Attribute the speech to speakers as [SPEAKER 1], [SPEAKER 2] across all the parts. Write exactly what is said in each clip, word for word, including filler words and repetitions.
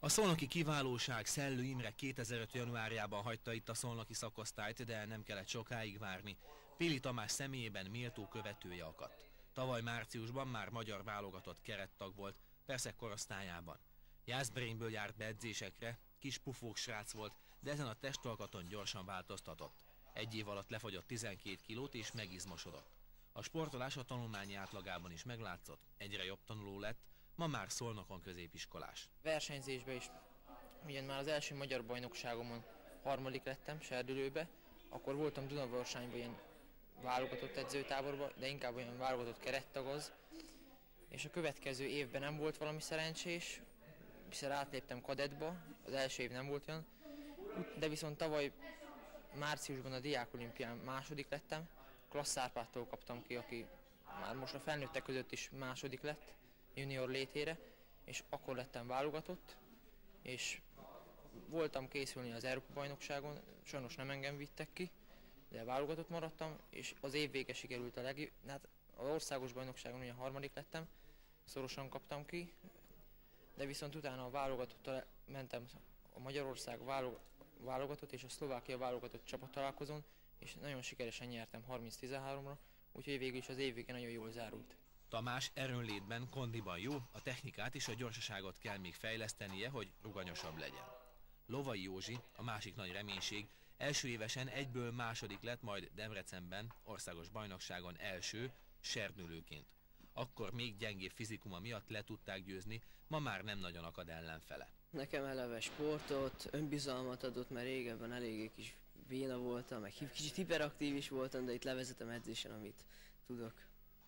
[SPEAKER 1] A szolnoki kiválóság Szellő Imre kétezer-öt januárjában hagyta itt a szolnoki szakosztályt, de nem kellett sokáig várni. Péli Tamás személyében méltó követője akadt. Tavaly márciusban már magyar válogatott kerettag volt, persze korosztályában. Jászberényből járt be edzésekre, kis pufók srác volt, de ezen a testalkaton gyorsan változtatott. Egy év alatt lefogyott tizenkét kilót és megizmosodott. A sportolás a tanulmányi átlagában is meglátszott, egyre jobb tanuló lett, ma már Szolnokon középiskolás.
[SPEAKER 2] Versenyzésben is, ugyan már az első magyar bajnokságomon harmadik lettem, serdülőbe, akkor voltam Dunaversányban ilyen válogatott edzőtáborban, de inkább olyan válogatott kerettagoz, és a következő évben nem volt valami szerencsés, hiszen átléptem kadettba, az első év nem volt olyan, de viszont tavaly márciusban a diákolimpián második lettem, Klassz Árpádtól kaptam ki, aki már most a felnőttek között is második lett, junior létére, és akkor lettem válogatott, és voltam készülni az Európa-bajnokságon, sajnos nem engem vittek ki, de válogatott maradtam, és az év vége sikerült a legjobb, hát az országos bajnokságon ugye harmadik lettem, szorosan kaptam ki, de viszont utána a válogatottal mentem a Magyarország válogatott és a Szlovákia válogatott csapattalálkozón, és nagyon sikeresen nyertem harminc tizenháromra, úgyhogy végül is az év vége nagyon jól zárult.
[SPEAKER 1] Tamás erőnlétben, kondiban jó, a technikát és a gyorsaságot kell még fejlesztenie, hogy ruganyosabb legyen. Lovai Józsi, a másik nagy reménység, első évesen egyből második lett, majd Debrecenben, országos bajnokságon első, serdülőként. Akkor még gyengébb fizikuma miatt le tudták győzni, ma már nem nagyon akad ellenfele.
[SPEAKER 3] Nekem eleve sportot, önbizalmat adott, mert régebben eléggé kis béna voltam, meg kicsit hiperaktív is voltam, de itt levezetem edzésen, amit tudok.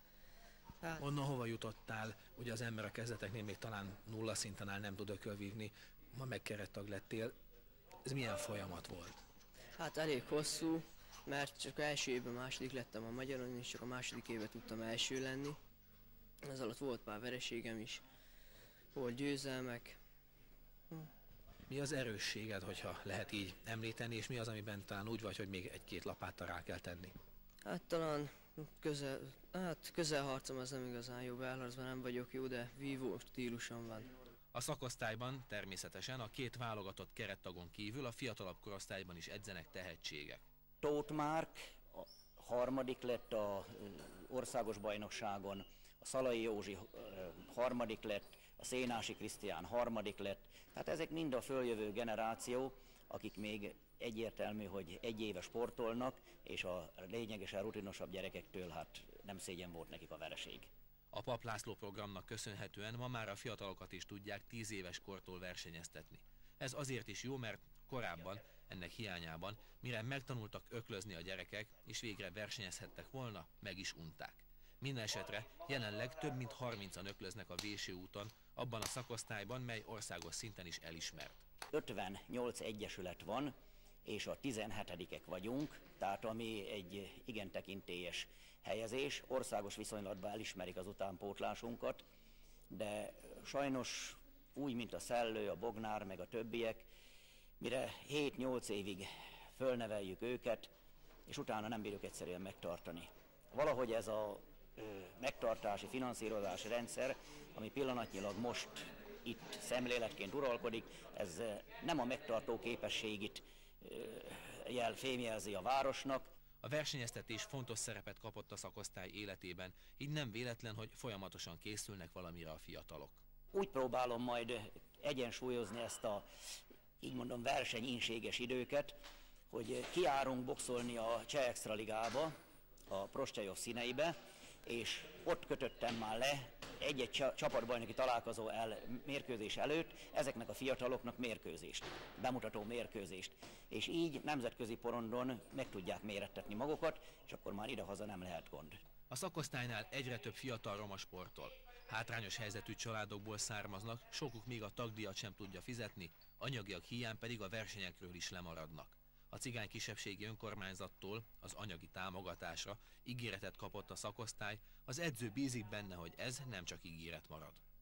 [SPEAKER 1] Hát. Onnan hova jutottál? Ugye az ember a kezdeteknél még talán nulla szinten áll, nem tud ökölvívni, ma meg kerettag lettél. Ez milyen folyamat volt?
[SPEAKER 3] Hát elég hosszú, mert csak első évben második lettem a magyaron, és csak a második évben tudtam első lenni. Ez alatt volt pár vereségem is, volt győzelmek. Hm.
[SPEAKER 1] Mi az erősséged, hogyha lehet így említeni, és mi az, amiben talán úgy vagy, hogy még egy-két lapáttal rá kell tenni?
[SPEAKER 3] Hát talán közel, hát közelharcom az nem igazán jó, belharcban nem vagyok jó, de vívó stílusom van.
[SPEAKER 1] A szakosztályban természetesen a két válogatott kerettagon kívül a fiatalabb korosztályban is edzenek tehetségek.
[SPEAKER 4] Tóth Márk a harmadik lett az országos bajnokságon, a Szalai Józsi harmadik lett, a Szénási Krisztián harmadik lett, tehát ezek mind a följövő generáció, akik még egyértelmű, hogy egy éve sportolnak, és a lényegesen rutinosabb gyerekektől hát nem szégyen volt nekik a vereség.
[SPEAKER 1] A Papp László programnak köszönhetően ma már a fiatalokat is tudják tíz éves kortól versenyeztetni. Ez azért is jó, mert korábban, ennek hiányában, mire megtanultak öklözni a gyerekek, és végre versenyezhettek volna, meg is unták. Minden esetre jelenleg több mint harmincan öklöznek a Véső úton, abban a szakosztályban, mely országos szinten is elismert.
[SPEAKER 4] ötvennyolc egyesület van, és a tizenhetedikek vagyunk, tehát ami egy igen tekintélyes helyezés. Országos viszonylatban elismerik az utánpótlásunkat, de sajnos úgy, mint a Szellő, a Bognár, meg a többiek, mire hét-nyolc évig fölneveljük őket, és utána nem bírjuk egyszerűen megtartani. Valahogy ez a ö, megtartási, finanszírozási rendszer, ami pillanatnyilag most itt szemléletként uralkodik, ez nem a megtartó képességét jel, fémjelzi a városnak.
[SPEAKER 1] A versenyeztetés fontos szerepet kapott a szakosztály életében, így nem véletlen, hogy folyamatosan készülnek valamire a fiatalok.
[SPEAKER 4] Úgy próbálom majd egyensúlyozni ezt a, így mondom, versenyinséges időket, hogy kiárunk boxolni a Cseh Extraligába, a Prostajov színeibe, és ott kötöttem már le egy-egy csapatbajnoki találkozó el, mérkőzés előtt ezeknek a fiataloknak mérkőzést, bemutató mérkőzést. És így nemzetközi porondon meg tudják mérettetni magukat, és akkor már idehaza nem lehet gond.
[SPEAKER 1] A szakosztálynál egyre több fiatal roma sportol. Hátrányos helyzetű családokból származnak, sokuk még a tagdíjat sem tudja fizetni, anyagiak hiány pedig a versenyekről is lemaradnak. A cigány kisebbségi önkormányzattól az anyagi támogatásra ígéretet kapott a szakosztály, az edző bízik benne, hogy ez nem csak ígéret marad.